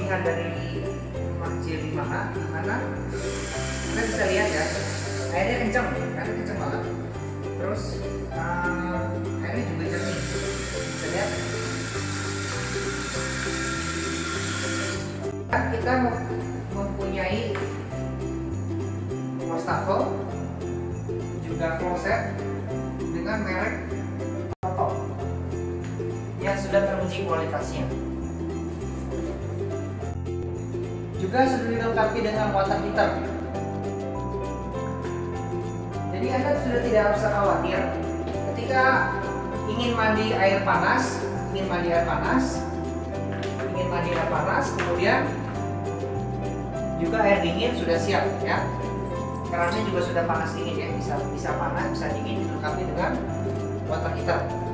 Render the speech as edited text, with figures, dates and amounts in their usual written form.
kepentingan dari masjid di mana kita bisa lihat ya, airnya kencang banget. Terus airnya juga jernih, bisa lihat. Kita mempunyai wastafel juga kloset dengan merek Toto yang sudah teruji kualitasnya. Juga sudah dilengkapi dengan water heater. Jadi Anda sudah tidak harus khawatir ketika ingin mandi air panas, kemudian juga air dingin sudah siap ya. Kerannya juga sudah panas dingin ya, bisa panas, bisa dingin, dilengkapi dengan water heater.